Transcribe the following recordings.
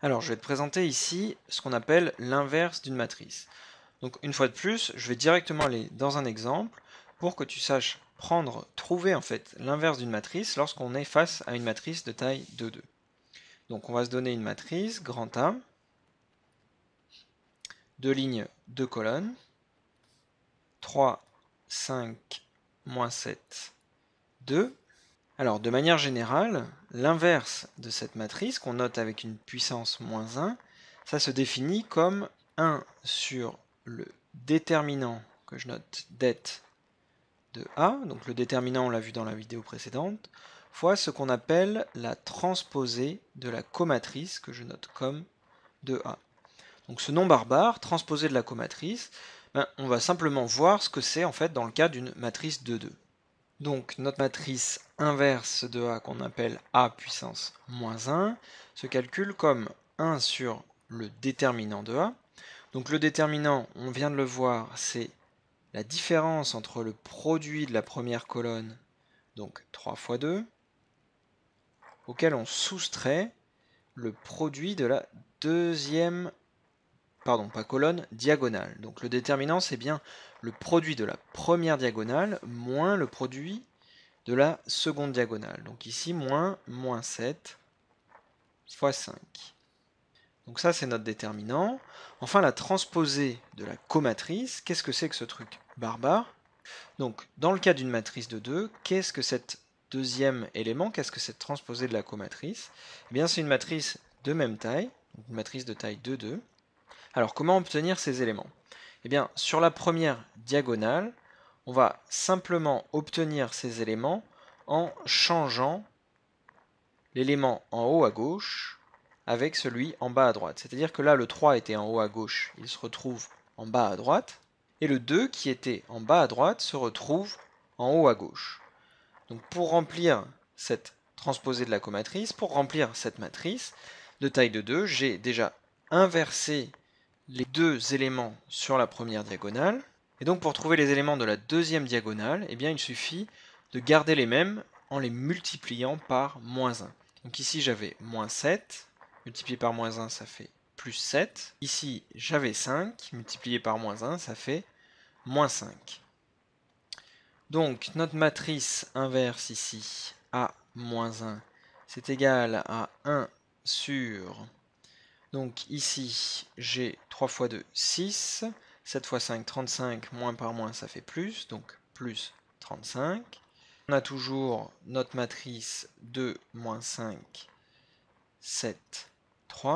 Alors, je vais te présenter ici ce qu'on appelle l'inverse d'une matrice. Donc, une fois de plus, je vais directement aller dans un exemple pour que tu saches trouver en fait l'inverse d'une matrice lorsqu'on est face à une matrice de taille 2,2. Donc, on va se donner une matrice, grand A, 2 lignes, 2 colonnes, 3, 5, moins 7, 2. Alors, de manière générale, l'inverse de cette matrice, qu'on note avec une puissance moins 1, ça se définit comme 1 sur le déterminant, que je note det de A, donc le déterminant on l'a vu dans la vidéo précédente, fois ce qu'on appelle la transposée de la comatrice, que je note comme de A. Donc ce nom barbare, transposé de la comatrice, on va simplement voir ce que c'est en fait dans le cas d'une matrice 2,2. Donc notre matrice inverse de A, qu'on appelle A puissance moins 1, se calcule comme 1 sur le déterminant de A. Donc le déterminant, on vient de le voir, c'est la différence entre le produit de la première colonne, donc 3 fois 2, auquel on soustrait le produit de la deuxième, pardon, pas colonne, diagonale. Donc le déterminant, c'est bien le produit de la première diagonale moins le produit de la seconde diagonale. Donc ici, moins 7 fois 5. Donc ça, c'est notre déterminant. Enfin, la transposée de la comatrice, qu'est-ce que c'est que ce truc barbare? Donc, dans le cas d'une matrice de 2, qu'est-ce que cet deuxième élément, qu'est-ce que cette transposée de la comatrice? Eh bien, c'est une matrice de même taille, une matrice de taille 2,2. Alors, comment obtenir ces éléments? Eh bien, sur la première diagonale, on va simplement obtenir ces éléments en changeant l'élément en haut à gauche avec celui en bas à droite. C'est-à-dire que là, le 3 était en haut à gauche, il se retrouve en bas à droite, et le 2 qui était en bas à droite se retrouve en haut à gauche. Donc pour remplir cette transposée de la comatrice, pour remplir cette matrice de taille de 2, j'ai déjà inversé les deux éléments sur la première diagonale, et donc pour trouver les éléments de la deuxième diagonale, eh bien, il suffit de garder les mêmes en les multipliant par moins 1. Donc ici j'avais moins 7, multiplié par moins 1 ça fait plus 7. Ici j'avais 5, multiplié par moins 1 ça fait moins 5. Donc notre matrice inverse ici, A moins 1, c'est égal à 1 sur... Donc ici j'ai 3 fois 2, 6, 7 fois 5, 35, moins par moins ça fait plus, donc plus 35. On a toujours notre matrice 2 moins 5, 7, 3.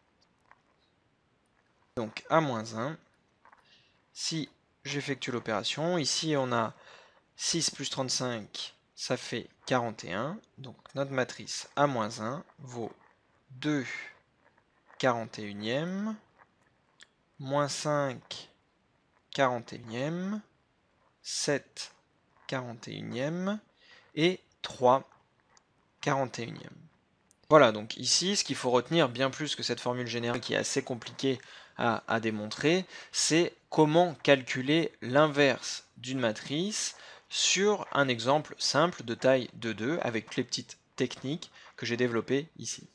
Donc A moins 1. Si j'effectue l'opération, ici on a 6 plus 35, ça fait 41. Donc notre matrice A moins 1 vaut 2 41e, moins 5 41e, 7 41e et 3 41e. Voilà, donc ici, ce qu'il faut retenir, bien plus que cette formule générale qui est assez compliquée à démontrer, c'est comment calculer l'inverse d'une matrice sur un exemple simple de taille 2,2 avec les petites techniques que j'ai développées ici.